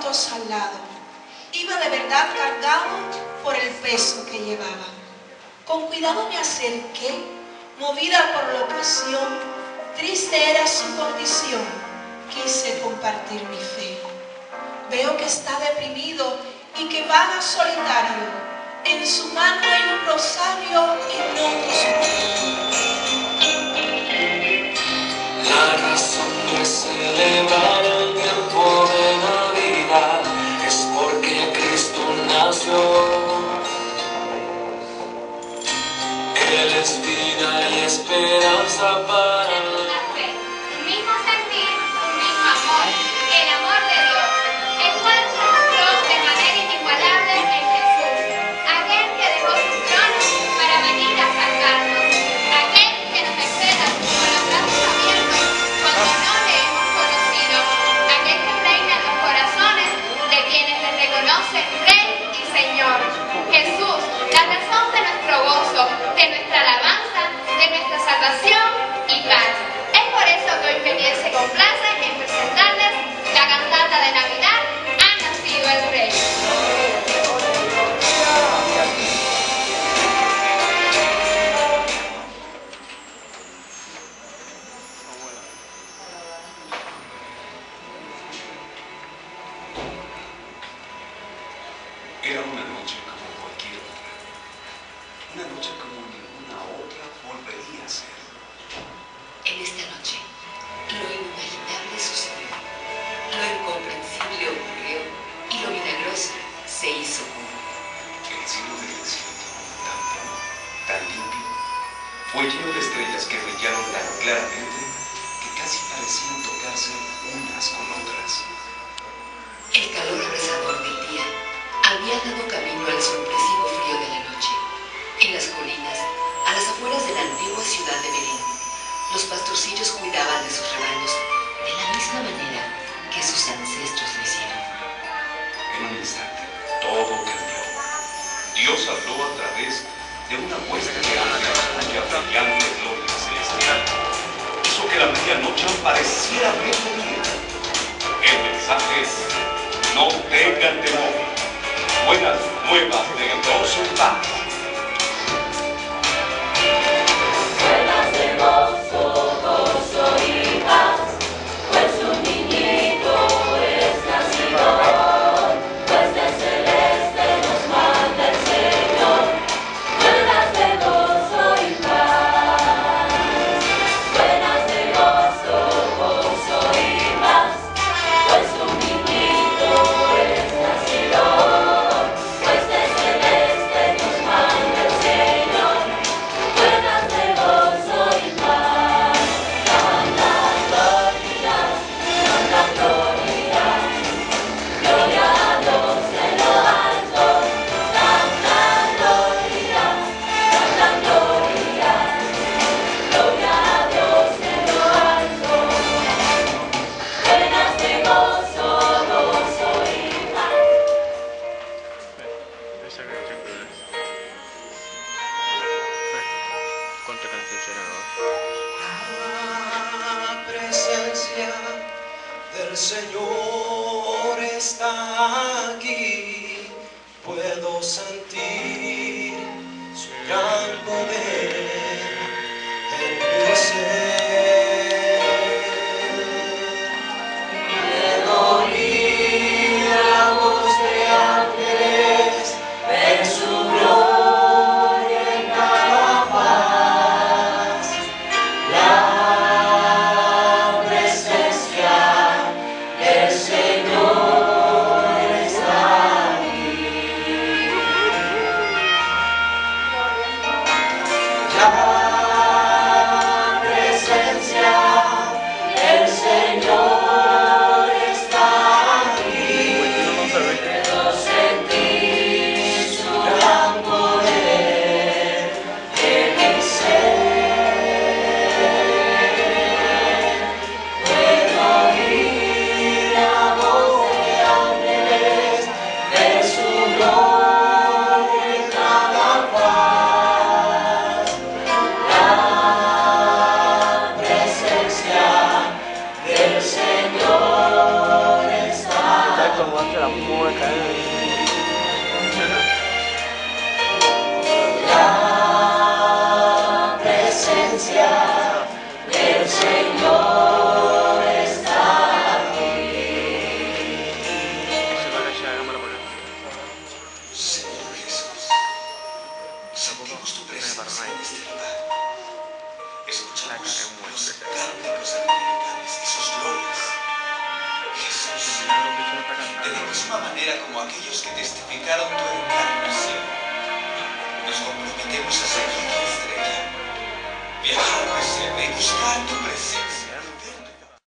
otros al lado. Iba de verdad cargado por el peso que llevaba. Con cuidado me acerqué, movida por la ocasión. Triste era su condición. Quise compartir mi fe. Veo que está deprimido y que vaga solitario. En su mano hay un rosario y no La razón de celebrar el tiempo de Navidad es porque Cristo nació. Él es vida y esperanza para la fe, un mismo sentir, un mismo amor, el amor de Dios, el cual se mostró de manera inigualable en Jesús, aquel que dejó su trono para venir a salvarnos, aquel que nos espera con los brazos abiertos cuando no le hemos conocido, aquel que reina en los corazones de quienes le reconocen Rey y Señor. Jesús, la razón de nuestro gozo, de nuestra alabanza, de nuestra salvación y paz. Es por eso que hoy Peniel se complace en presentarles la cantata de Navidad, Ha nacido el Rey. Era una noche como cualquier otra. Una noche como ninguna otra volvería a ser. En esta noche, lo inimaginable sucedió, lo incomprensible ocurrió y lo milagroso se hizo común. El cielo del desierto, tan puro, tan limpio, fue lleno de estrellas que brillaron tan claramente que casi parecían tocarse unas con otras. El calor abrasador del día había dado camino al sorpresivo frío de la noche. En las colinas, a las afueras de la antigua ciudad de Belén, los pastorcillos cuidaban de sus rebaños de la misma manera que sus ancestros lo hicieron. En un instante, todo cambió. Dios habló a través de una hueste de ángeles cuya brillante gloria celestial hizo que la medianoche pareciera mediodía. El mensaje es: no tengan temor. Buenas nuevas de gozo y paz. Buenas de gozo, gozo y paz, pues un niñito es nacido, pues de celeste nos manda el Señor. Buenas de gozo y paz, buenas de gozo, gozo y paz, pues un niñito es nacido, pues de celeste nos manda el Señor. Buenas de gozo y paz, canta gloria, canta gloria, gloria a Dios en lo alto, canta gloria, gloria a Dios en lo alto. Buenas de gozo, gozo y paz. Esa canción que es. ¿Cuánta canción será, no? La presencia del Señor está aquí. Puedo sentir su gran poder en mi ser. Puedo oír la voz de ángeles, ver su gloria en cada faz. La presencia del Señor está aquí. La presencia del Señor está aquí. Puedo sentir su gran poder en mi ser. Puedo oír la voz de ángeles, ver su gloria en cada paz. como aquellos que testificaron tu encarnación. Nos comprometemos a seguir tu estrella, viajar al pesebre y buscar tu presencia.